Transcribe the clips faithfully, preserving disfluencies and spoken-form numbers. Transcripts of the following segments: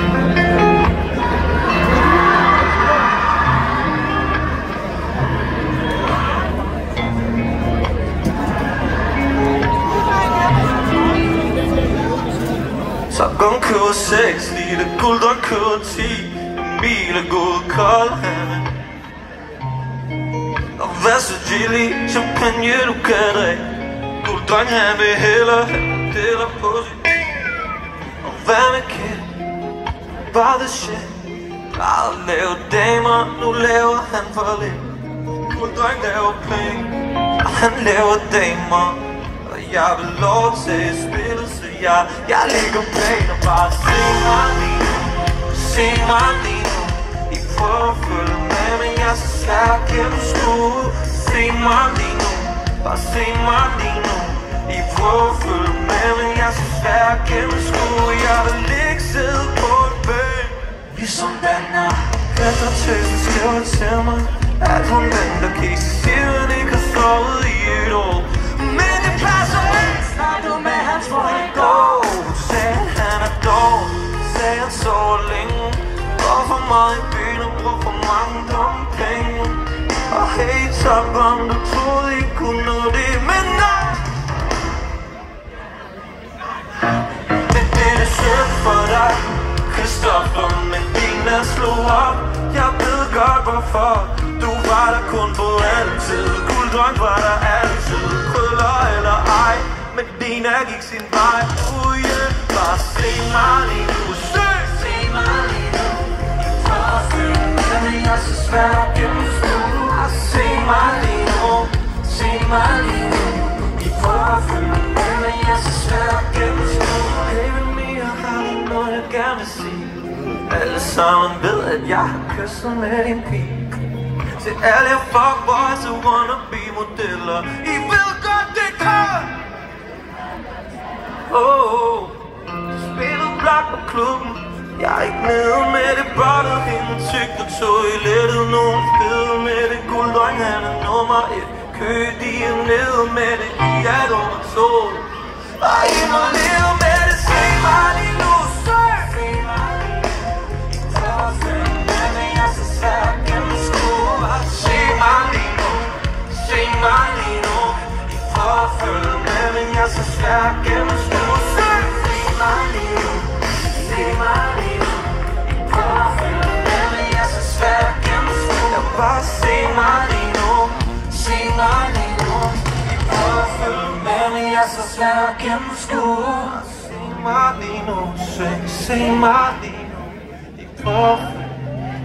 Så gun køber seks, lille gulddreng køber ti, en bil er gået kold henne. Og hvad så chili, champagne du kan drikke. Gulddreng han vil hellere have modeller på sig. Og hvad med kæld, bare the shit. Bare at lave damer, nu laver han for lidt. Gulddreng laver penge, og han laver damer. Og jeg vil lov til at spille, så jeg, jeg ligger pænt og bare se mig lige nu. Se mig lige nu. I prøver at følge med, men jeg er så svær at gennemskue. Se mig lige nu, bare se mig lige nu. I prøver at følge med, men jeg er så svær at gennemskue. Jeg vil ikke sidde på et bæk, ligesom den her. Efter tøsen skriver til mig, at hun venter, kan I sige, at hun ikke har sovet i et år. Men det passer ikke, snakkede med hans for i går. Sagde han er dårlig, sagde han sover længe. Hvorfor meget i byen og brug for mange dumme penge. Og hey, tak om du troede I kunne nå det, men nej. Men det er synd for dig, Christoffer, men din er slået op. Jeg ved godt hvorfor. Du var der kun på altid. Gulddreng var der altid. Krøller eller ej, men din er gik sin vej. Uh yeah, bare se mig lige nu. Se, se mig lige nu. I prøver at følge med, men jeg er så svær at gennemskue. Se mig lige nu, se mig lige nu. I prøver at følge med, men jeg er så svær at gennemskue. Hey med mig, jeg har noget jeg gerne vil sige. Alle sammen ved, at jeg har kysset med din pige. Til alle jer fuckboys og wannabe-modeller, I ved godt det kan. Oh, de spillede blot på klubben. Jeg er ikke nede med det bottet, hende tyk på toilettet. Nogen fede med det, gulddreng han er nummer et. Kø, de er nede med det, I er nummer to. Og I må leve med det, se mig lige nu, se. Se mig lige nu, I prøver at følge med, men jeg er så svær at gennemskue. Se mig lige nu, se mig lige nu. I prøver at følge med, men jeg er så svær at gennemskue. Se, se mig lige nu, se mig lige nu. I prøver at følge med, men jeg er så svær at gennemskue. Jeg bare se mig lige nu, se mig lige nu. I prøver at følge med, men jeg er så svær at gennemskue. Se mig lige nu, se, se mig lige nu. I prøver at følge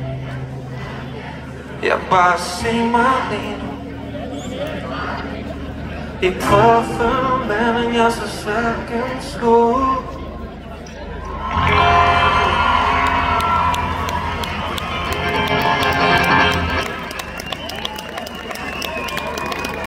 Jeg bare se mig lige nu. I prøver at følge med, men jeg er så svær at gennemskue.